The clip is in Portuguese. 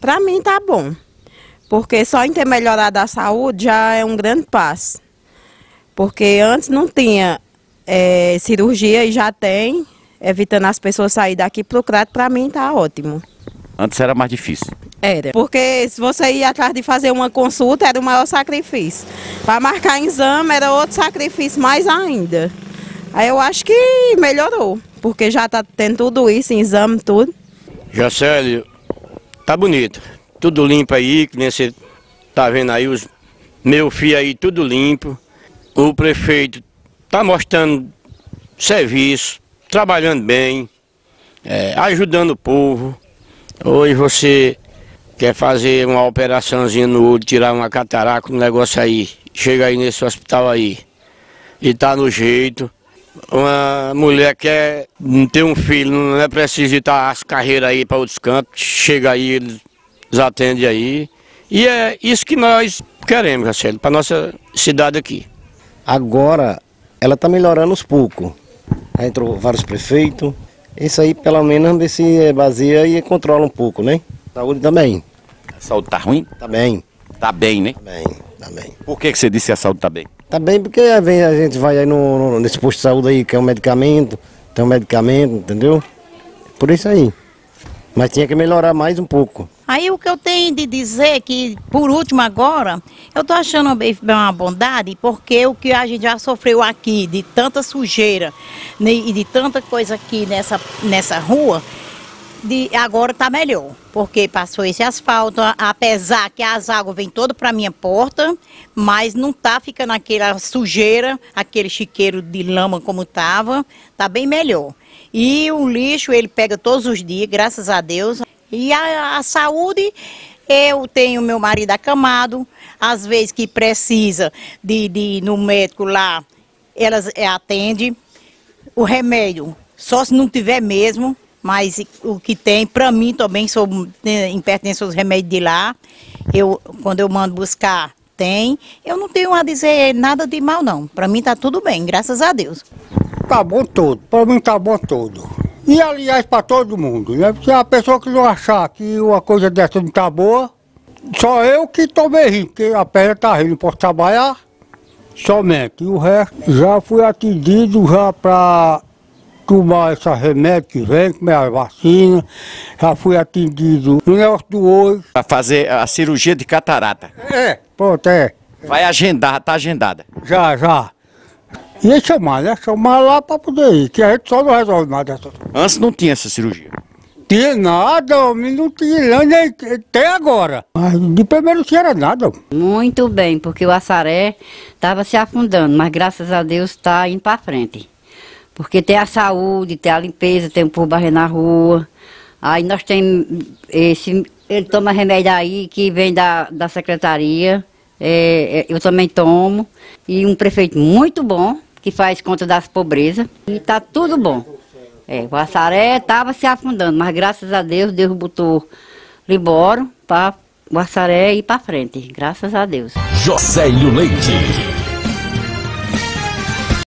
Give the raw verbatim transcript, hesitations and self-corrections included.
Para mim tá bom, porque só em ter melhorado a saúde já é um grande passo. Porque antes não tinha é, cirurgia e já tem, evitando as pessoas saírem daqui pro crato, para mim tá ótimo. Antes era mais difícil. Era, porque se você ia atrás de fazer uma consulta era o maior sacrifício. Para marcar exame era outro sacrifício mais ainda. Aí eu acho que melhorou, porque já tá tendo tudo isso, exame, tudo. Jocélio, tá bonito, tudo limpo aí, que nem você tá vendo aí, os meu filho aí, tudo limpo. O prefeito tá mostrando serviço, trabalhando bem, é, ajudando o povo. Hoje você quer fazer uma operaçãozinha no olho, tirar uma catarata, um negócio aí, chega aí nesse hospital aí e tá no jeito. Uma mulher quer ter um filho, não é preciso ir as carreiras aí para outros cantos, chega aí, eles atendem aí. E é isso que nós queremos, Marcelo, para nossa cidade aqui. Agora ela está melhorando aos poucos. Aí entrou vários prefeitos. Isso aí pelo menos ver se baseia e controla um pouco, né? Saúde também. A saúde tá ruim? Tá bem. Tá bem, né? Tá bem, tá bem. Por que que você disse que a saúde tá bem? Tá bem porque vem, a gente vai aí no, no, nesse posto de saúde aí, que é um medicamento, tem um medicamento, entendeu? Por isso aí. Mas tinha que melhorar mais um pouco. Aí o que eu tenho de dizer é que, por último agora, eu tô achando uma bondade, porque o que a gente já sofreu aqui, de tanta sujeira né, e de tanta coisa aqui nessa, nessa rua, de, agora tá melhor. Porque passou esse asfalto, apesar que as águas vêm todas para minha porta, mas não tá ficando aquela sujeira, aquele chiqueiro de lama como tava, tá bem melhor. E o lixo ele pega todos os dias, graças a Deus. E a, a saúde, eu tenho meu marido acamado, às vezes que precisa de, de ir no médico lá, elas atendem. O remédio, só se não tiver mesmo, mas o que tem, para mim também, sou pertence aos remédios de lá. Eu, quando eu mando buscar, tem. Eu não tenho a dizer nada de mal, não. Para mim tá tudo bem, graças a Deus. Tá bom todo, para mim tá bom todo. E aliás para todo mundo, né? Se a pessoa que não achar que uma coisa dessa não tá boa, só eu que tô bem rindo, porque a perna tá rindo, não posso trabalhar somente. E o resto, já fui atendido já para tomar esse remédio que vem, comer a vacina, já fui atendido no negócio do olho. Para fazer a cirurgia de catarata. É, pronto, é. Vai agendar, tá agendada. Já, já. Ia chamar, né? Chamar lá para poder ir, que a gente só não resolve nada dessas coisas. Antes não tinha essa cirurgia? Tinha nada, homem, não tinha, nem até agora. Mas de primeiro não tinha nada. Muito bem, porque o Assaré estava se afundando, mas graças a Deus está indo para frente. Porque tem a saúde, tem a limpeza, tem o povo barrer na rua. Aí nós temos esse, ele toma remédio aí que vem da, da secretaria, é, eu também tomo. E um prefeito muito bom, que faz conta das pobrezas. E tá tudo bom. É, o Assaré estava se afundando, mas graças a Deus, Deus botou Libório para o Assaré ir para frente. Graças a Deus. Jocélio Leite.